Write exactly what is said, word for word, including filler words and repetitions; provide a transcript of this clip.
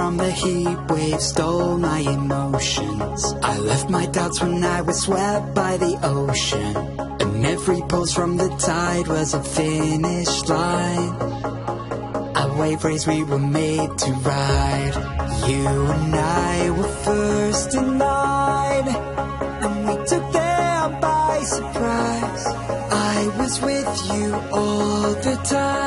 from the heat wave stole my emotions. I left my doubts when I was swept by the ocean, and every pulse from the tide was a finish line. A wave race we were made to ride. You and I were first in line, and we took them by surprise. I was with you all the time.